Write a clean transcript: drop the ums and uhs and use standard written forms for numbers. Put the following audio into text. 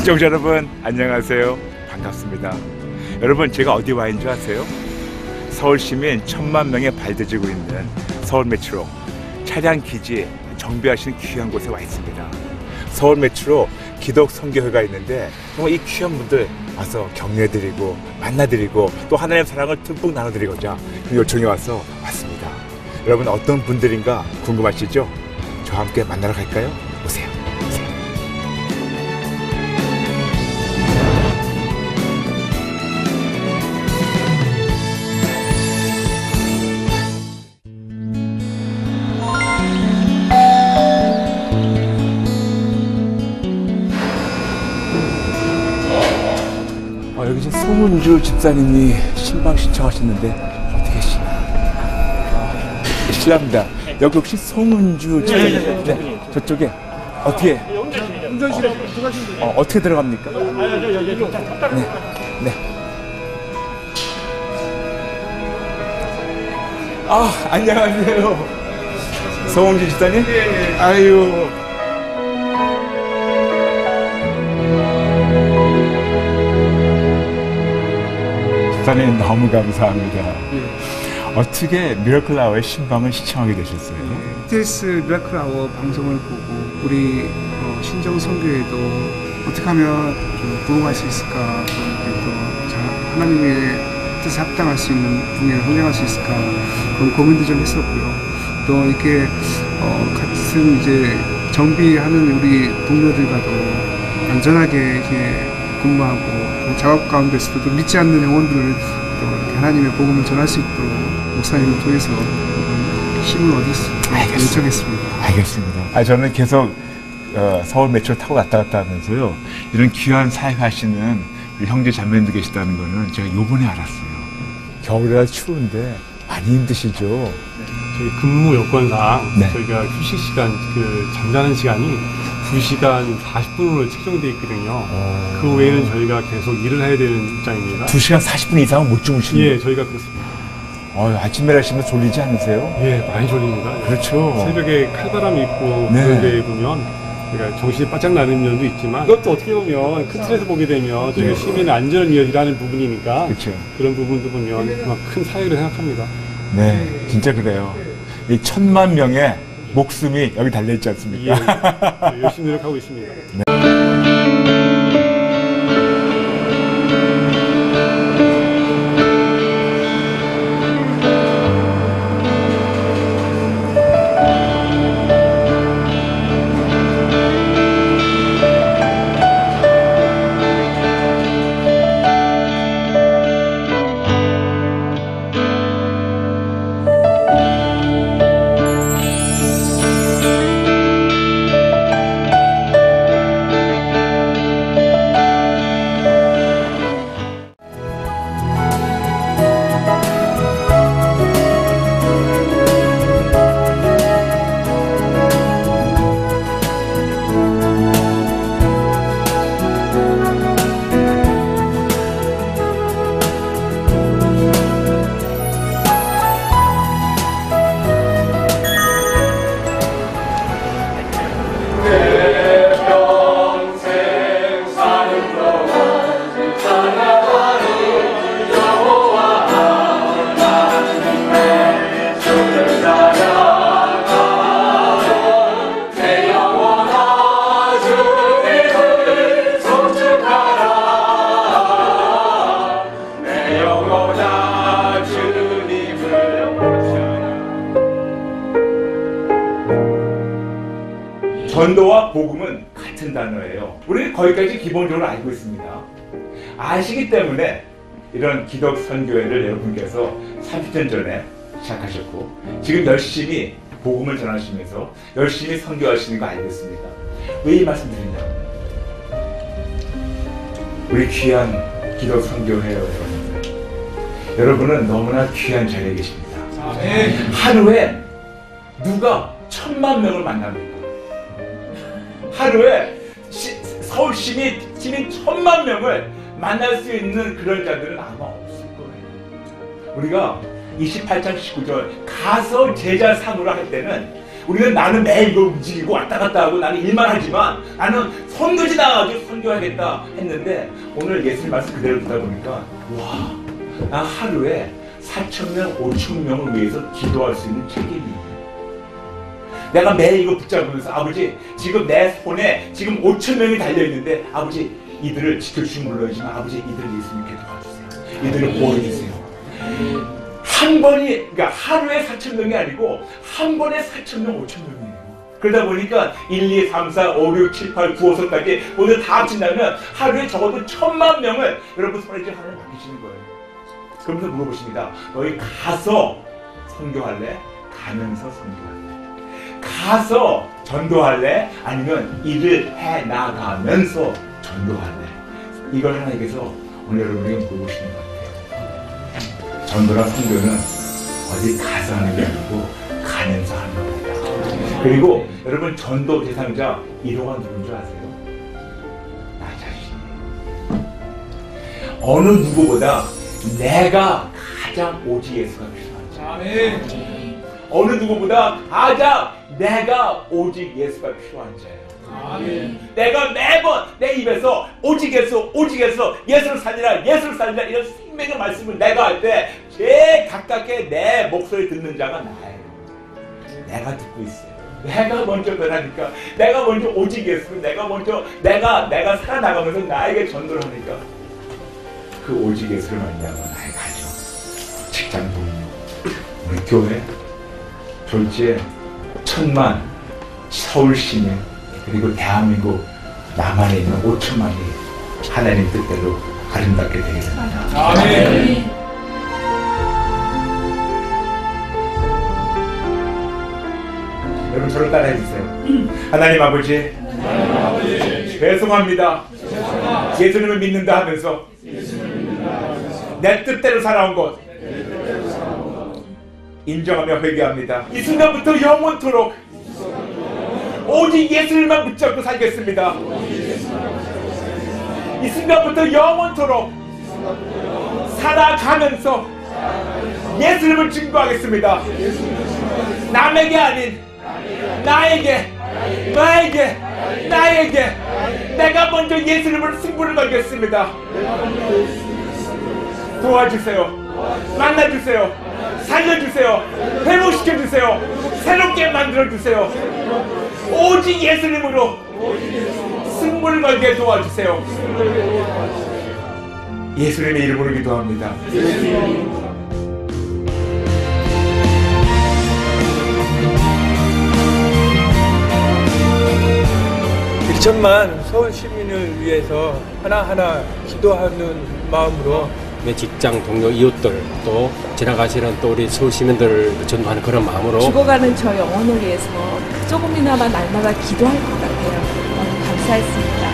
시청자 여러분 안녕하세요. 반갑습니다. 여러분 제가 어디 와 있는 줄 아세요? 서울 시민 1000만 명에 발대지고 있는 서울 메트로 차량 기지 정비하시는 귀한 곳에 와 있습니다. 서울 메트로 기독 선교회가 있는데 정말 이 귀한 분들 와서 격려드리고 만나드리고 또 하나님의 사랑을 듬뿍 나눠드리고자 그 요청이 와서 왔습니다. 여러분 어떤 분들인가 궁금하시죠? 저와 함께 만나러 갈까요? 오세요. 여기 지금 송은주 집사님이 신방 신청하셨는데 어떻게 계시나? 실례합니다. 여기 혹시 송은주 집사님? 네, 저쪽에 어떻게? 운전실에 들어가시면 돼요. 어떻게 들어갑니까? 네, 네. 안녕하세요. 송은주 집사님? 네. 아유. 집사님 너무 감사합니다. 어떻게 미러클 아워의 신방을 시청하게 되셨어요? TS 미러클 아워 방송을 보고 우리 신정 선교회도 어떻게 하면 좀 부흥할 수 있을까, 또 하나님의 뜻에 합당할 수 있는 부흥에 헌행할 수 있을까 그런 고민도 좀 했었고요. 또 이렇게 같은 이제 정비하는 우리 동료들과도 안전하게 이렇게 근무하고 작업 가운데서도 믿지 않는 영혼들을 또 이렇게 하나님의 복음을 전할 수 있도록 목사님을 통해서 힘을 얻을 수 있도록 요청했습니다. 알겠습니다. 저는 계속 서울 메트로 타고 왔다 갔다 하면서요, 이런 귀한 사역하시는 우리 형제 자매님들 계시다는 거는 제가 요번에 알았어요. 겨울이라 추운데 많이 힘드시죠? 저희 근무 여건상 네. 저희가 휴식 시간, 잠자는 시간이 2시간 40분으로 책정되어 있거든요. 그 외에는 저희가 계속 일을 해야 되는 입장입니다. 2시간 40분 이상은 못 주무시는 예, 저희가 그렇습니다. 아침에 일하시면 졸리지 않으세요? 예, 많이 졸립니다. 그렇죠. 새벽에 칼바람이 있고 네. 그런 데 보면 그러니까 정신이 바짝 나는 면도 있지만, 이것도 어떻게 보면 큰 틀에서 보게 되면 저희가 네. 시민의 안전을 위해서 일하는 부분이니까 그렇죠. 그런 부분도 보면 그만 큰 사역을 생각합니다. 네, 진짜 그래요. 이 1000만 명의 목숨이 여기 달려있지 않습니까? 예, 열심히 노력하고 있습니다. 네. 전도와 복음은 같은 단어예요. 우리는 거기까지 기본적으로 알고 있습니다. 아시기 때문에 이런 기독 선교회를 여러분께서 30년 전에 시작하셨고 지금 열심히 복음을 전하시면서 열심히 선교하시는 거 알고 있습니다. 왜 이 말씀 드리냐? 우리 귀한 기독 선교회 여러분들, 여러분은 너무나 귀한 자리에 계십니다. 하루에 누가 1000만 명을 만납니까? 하루에 서울 시민 1000만 명을 만날 수 있는 그런 자들은 아마 없을 거예요. 우리가 28장 19절 가서 제자 삼으라 할 때는 우리는 나는 매일 이거 움직이고 왔다 갔다 하고 나는 일만 하지만 나는 선교지 나가가지고 선교하겠다 했는데 오늘 예수님 말씀 그대로 듣다 보니까 와, 나 하루에 4,000명, 5,000명을 위해서 기도할 수 있는 책임이 있네. 내가 매일 이거 붙잡으면서 아버지 지금 내 손에 지금 5,000명이 달려있는데 아버지 이들을 지켜주시면 물론이지만 아버지 이들을 예수님께 도와주세요. 이들을 보호해주세요. 한 번이 그러니까 하루에 4,000명이 아니고 한 번에 4,000명, 5,000명이에요. 그러다 보니까 1, 2, 3, 4, 5, 6, 7, 8, 9, 5선까지 모두 다 합친다면 하루에 적어도 1,000만 명을 여러분 손에 지금 하나님 맡기시는 거예요. 그러면서 물어보십니다. 너희 가서 선교할래? 가면서 선교할래? 가서 전도할래? 아니면 일을 해 나가면서 전도할래? 이걸 하나님께서 오늘 여러분에게 물어보시는 것 같아요. 전도랑 선교는 어디 가서 하는 게 아니고 가면서 하는 겁니다. 그리고 여러분 전도 대상자 1호가 누군 줄 아세요? 나 자신. 어느 누구보다 내가 가장 오직 예수가 필요한 자예요. 어느 누구보다 가장 내가 오직 예수가 필요한 자예요. 내가 매번 내 입에서 오직 예수, 오직 예수, 예수를 살리라, 예수를 살리라 이런 생명의 말씀을 내가 할 때 제일 가깝게 내 목소리 듣는 자가 나예요. 내가 듣고 있어요. 내가 먼저 변하니까, 내가 먼저 오직 예수, 내가 먼저 내가 살아나가면서 나에게 전도를 하니까 그 오직 예수를 만나고 나의 가정, 직장 동료, 우리 교회, 졸지에 1,000만 서울 시민 그리고 대한민국 남한에 있는 5천만이 하나님 뜻대로 아름답게 되게 됩니다. 아멘. 여러분 저를 따라해 주세요. 하나님 아버지, 죄송합니다. 예수님을 믿는다 하면서 내 뜻대로 살아온 것 인정하며 회개합니다. 이 순간부터 영원토록 오직 예수님만 붙잡고 살겠습니다. 이 순간부터 영원토록 살아가면서 예수님을 증거하겠습니다. 남에게 아닌 나에게 내가 먼저 예수님을 승부를 걸겠습니다. 도와주세요. 만나주세요. 살려주세요. 회복시켜주세요. 새롭게 만들어주세요. 오직 예수님으로 승부를 걸게 도와주세요. 예수님의 이름으로 기도합니다. 1천만 서울 시민을 위해서 하나하나 기도하는 마음으로 내 직장 동료 이웃들 또 지나가시는 또 우리 서울 시민들을 전도하는 그런 마음으로 죽어가는 저 영혼을 위해서 조금이나마 날마다 기도할 것 같아요. 너무 감사했습니다.